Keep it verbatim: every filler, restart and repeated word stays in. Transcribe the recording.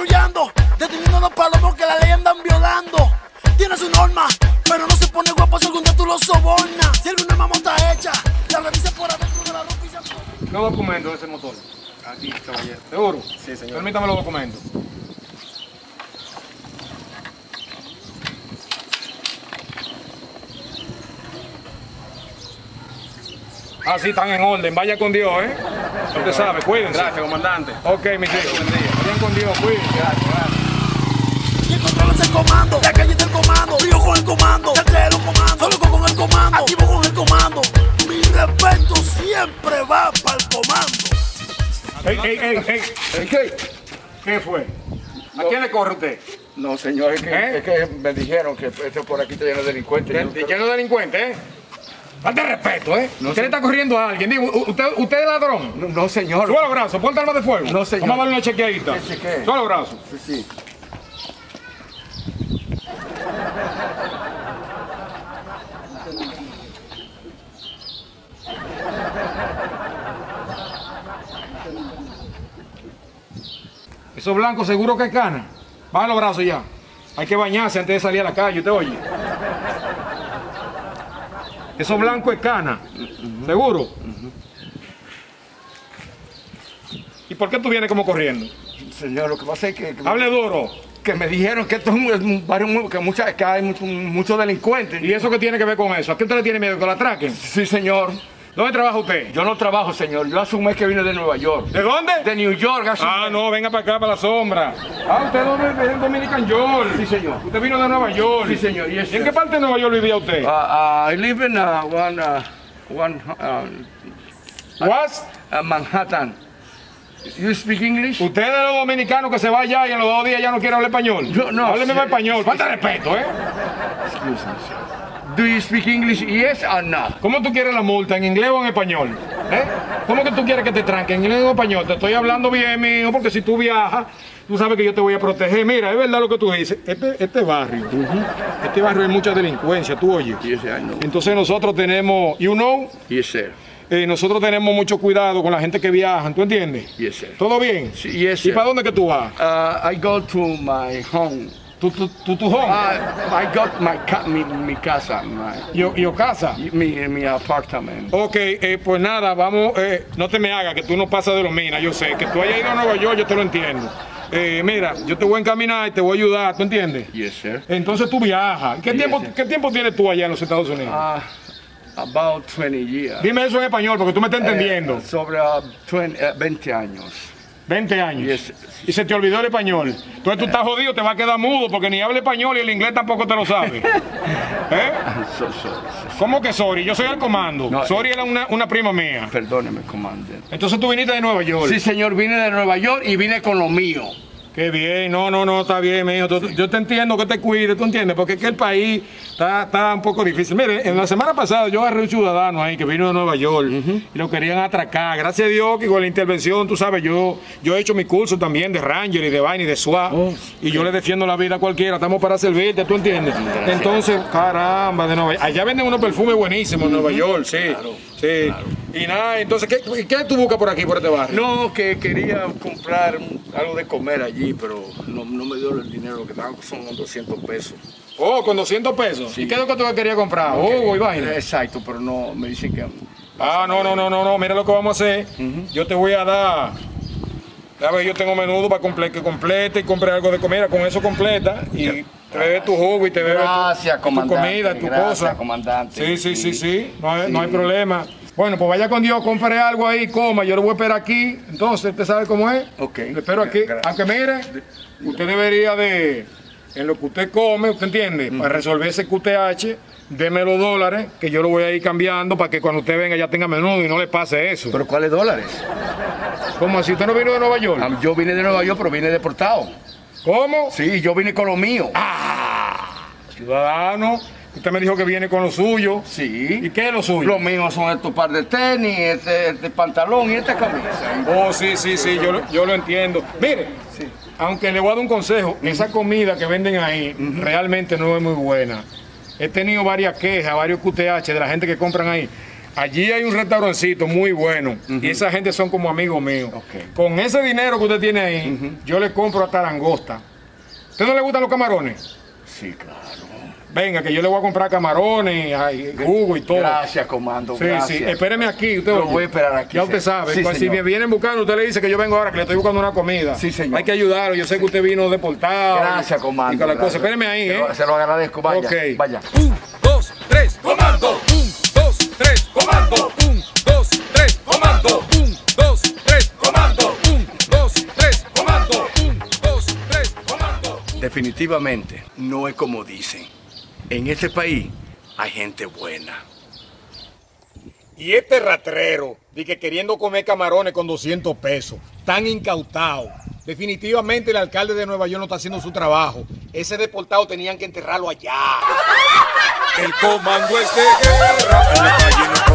patrullando, deteniendo a los palomos que la ley andan violando. Tiene su norma, pero no se pone guapo si algún día tú lo sobornas. Si alguna mamota hecha, la revisa por adentro de la ropa y se... ¿Qué documentos de ese motor? Aquí, caballero. ¿Seguro? Sí, señor. Permítame los documentos. Ah, sí, están en orden. Vaya con Dios, ¿eh? Usted sabe, cuídense. Gracias, comandante. Ok, mis hijos. Buen día. Vayan con Dios, cuídense. Gracias, gracias. Y el control es el comando, la calle del comando, frío con el comando, ya los comandos, solo con el comando, activo con el comando. Mi respeto siempre va para el comando. Ey, ey, ey, ey. ¿Qué? ¿Qué fue? ¿A quién le corre usted? No, señor, es que, ¿Eh? es que me dijeron que esto por aquí está lleno de delincuentes. De- de- Lleno de delincuentes, ¿eh? Falta de respeto, ¿eh? No, usted le señor. está corriendo a alguien. Digo, ¿usted, usted es ladrón? No, no, señor. Suba los brazos, ponte arma de fuego. No, señor. Vamos a darle una chequeadita. ¿Qué chequee? Suba los brazos. Sí, sí. Eso blanco seguro que es cana. Baja los brazos ya. Hay que bañarse antes de salir a la calle, ¿usted oye? Eso blanco es cana. ¿Seguro? ¿Y por qué tú vienes como corriendo? Señor, lo que pasa es que, que, Hable duro. que me dijeron que esto es un, es un barrio muy- que, mucha, que hay muchos muchos delincuentes. ¿Y eso qué tiene que ver con eso? ¿A qué usted le tiene miedo? ¿Que lo atraquen? Sí, señor. ¿Dónde trabaja usted? Yo no trabajo, señor. Yo hace un mes que vine de Nueva York. ¿De dónde? De New York. Hace un Ah, mes. no, venga para acá, para la sombra. Ah, usted es de Dominican York. Sí, señor. Usted vino de Nueva York. Sí, señor. Yes, ¿Y en sir. qué parte de Nueva York vivía usted? Uh, uh, I live in uh, one, uh, one uh, What? uh, Manhattan. You speak English? Usted es de los dominicanos que se va allá y en los dos días ya no quiere hablar español. Yo no Hábleme sé. más español. Falta de respeto, ¿eh? Excuse me, sir. Do you speak English? Yes or no? ¿Cómo tú quieres la multa? ¿En inglés o en español? ¿Eh? ¿Cómo que tú quieres que te tranquen? ¿En inglés o en español? Te estoy hablando bien, mijo, porque si tú viajas, tú sabes que yo te voy a proteger. Mira, es verdad lo que tú dices. Este, este barrio, este barrio hay mucha delincuencia, tú oyes. Yes, I know. Entonces nosotros tenemos, you know, Yes, sir. eh, nosotros tenemos mucho cuidado con la gente que viaja, ¿tú entiendes? Yes, sir. ¿Todo bien? Sí, yes, ¿Y sir. para dónde que tú vas? Uh, I go to my home. ¿Tu, tu, tu, tu home? Uh, I got my, ca mi, mi casa, my, ¿Y, y o casa? mi, mi apartment. Ok, eh, pues nada, vamos, eh, no te me hagas que tú no pasas de los minas, yo sé, que tú hayas ido a Nueva York, yo te lo entiendo. Eh, mira, yo te voy a encaminar y te voy a ayudar, ¿tú entiendes? Yes, sir. Entonces tú viajas. ¿Qué, Yes, tiempo, sir. ¿Qué tiempo tienes tú allá en los Estados Unidos? Uh, about twenty years. Dime eso en español porque tú me estás entendiendo. Eh, sobre uh, twenty, uh, veinte años. veinte años. Yes. Y se te olvidó el español. Entonces tú estás jodido, te va a quedar mudo porque ni habla español y el inglés tampoco te lo sabe. ¿Eh? I'm so sorry, sir. ¿Cómo que sorry? Yo soy el comando. No, Sorry era una, una prima mía. Perdóneme, comandante. Entonces tú viniste de Nueva York. Sí, señor, vine de Nueva York y vine con lo mío. Qué bien, no, no, no, está bien, mijo. Tú- Yo te entiendo que te cuides, tú entiendes, porque es que el país está, está un poco difícil. Mire, en la semana pasada yo agarré un ciudadano ahí que vino de Nueva York y lo querían atracar. Gracias a Dios que con la intervención, tú sabes, yo, yo he hecho mi curso también de Ranger y de vaina y de SWAT Oh, y yo le defiendo la vida a cualquiera. Estamos para servirte, tú entiendes. Entonces, caramba, de Nueva York. Allá venden unos perfumes buenísimos en Nueva York, sí. sí. Y nada, entonces, ¿qué, ¿qué tú buscas por aquí, por este barrio? No, que quería comprar un- algo de comer allí, pero no, no me dio el dinero que daban, son doscientos pesos. Oh, con doscientos pesos. ¿Y qué es lo que tú querías comprar? Oh, y vaina. Exacto, pero no, me dicen que... Ah, no, no, no, no, no, mira lo que vamos a hacer. Yo te voy a dar. A ver, yo tengo menudo para comple que complete y compre algo de comida. Con eso completa y te bebes tu jugo y te bebes Gracias, tu, tu comandante, comida, tu gracias, cosa. comandante. Sí, sí, sí, sí. No hay, Sí. no hay problema. Bueno, pues vaya con Dios, compre algo ahí, coma. Yo lo voy a esperar aquí. Entonces, ¿usted sabe cómo es? Ok. Lo espero aquí. Gracias. Aunque mire, usted debería de, en lo que usted come, ¿usted entiende? Para resolver ese Q T H, deme los dólares, que yo lo voy a ir cambiando para que cuando usted venga ya tenga menudo y no le pase eso. ¿Pero cuáles dólares? ¿Cómo así? ¿Usted no vino de Nueva York? Ah, Yo vine de Nueva York, pero vine deportado. ¿Cómo? Sí, yo vine con lo mío. Ah, ciudadano, usted me dijo que viene con lo suyo. ¿Y Sí. qué es lo suyo? Lo mío son estos par de tenis, este, este pantalón y esta camisa. Oh, sí, sí, sí, yo, lo- yo lo entiendo. Mire, Sí. aunque le voy a dar un consejo, esa comida que venden ahí realmente no es muy buena. He tenido varias quejas, varios Q T H de la gente que compran ahí. Allí hay un restaurancito muy bueno. Uh-huh. Y esa gente son como amigos míos. Okay. Con ese dinero que usted tiene ahí, uh-huh. yo le compro hasta langosta. ¿Usted no le gustan los camarones? Sí, claro. Venga, que yo le voy a comprar camarones, ay, jugo y todo. Gracias, comando. Sí, gracias. sí. Espéreme aquí. Usted, lo voy a esperar aquí. Ya usted sabe. Sí, pues, si me vienen buscando, usted le dice que yo vengo ahora, que le estoy buscando una comida. Sí, señor. Hay que ayudarlo. Yo sé que usted vino deportado. Gracias, comando. Y con la cosa. Espéreme ahí, se ¿eh? Lo, se lo agradezco. Vaya. Okay. Vaya. Un, dos, tres, comando. Un, dos, tres, comando. Un, dos, tres, comando. Un, dos, tres, comando. Un, dos, tres, comando. Un, dos, tres, comando. Definitivamente, no es como dicen. En este país hay gente buena. Y este ratrero, de que queriendo comer camarones con doscientos pesos, tan incautado. Definitivamente el alcalde de Nueva York no está haciendo su trabajo. Ese deportado tenían que enterrarlo allá. El comando es de guerra, en la calle no